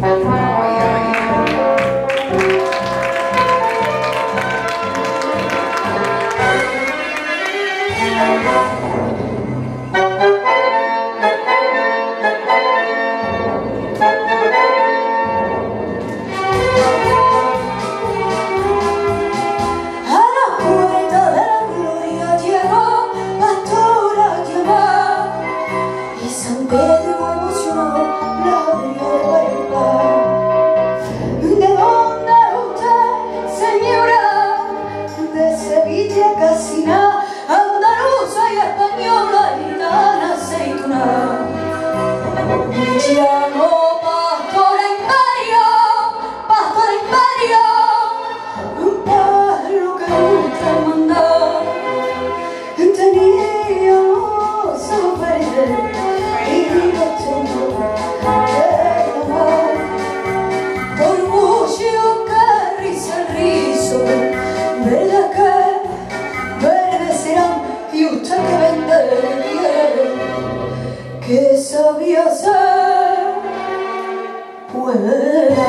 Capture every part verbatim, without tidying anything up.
Que sabía ser buena.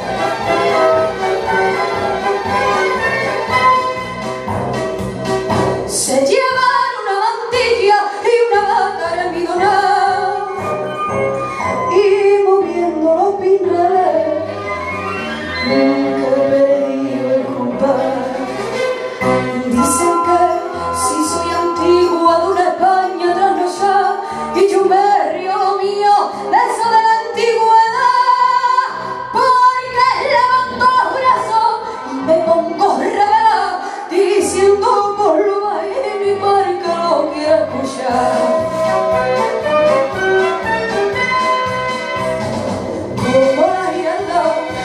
Se llevan una mantilla y una vaca almidonada, y moviendo los pinrales nunca he perdido el compás. Dicen que si soy antigua de una España trasnochada, y yo me río lo mío de eso de la antigüedad, porque levanto los brazos y me pongo rebelde diciendo por lo baile mi marica lo quiero escuchar. Como la giralda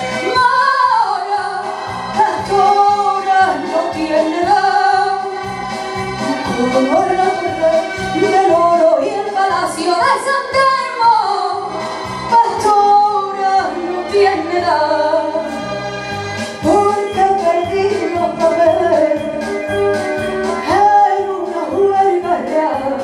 mora, pastora no tiene edad, como la torre del oro y el palacio de San Telmo, pastora no tiene edad, porque perdí los papeles en una huelga real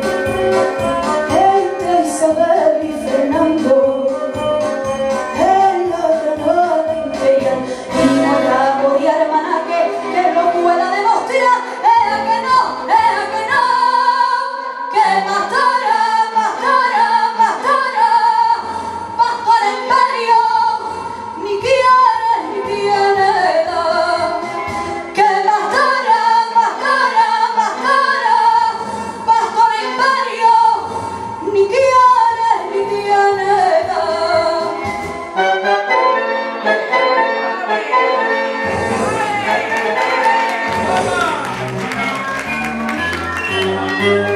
entre Isabel y Fernando en la Granada imperial, y no acabo de hermanaque que lo pueda demostrar. Era que no, era que no, que pastora, pastora, pastora, pastora imperio, ni quiere ni tiene edad. Que pastora, pastora, pastora, pastora imperio, ni quiere ni tiene edad. Thank you.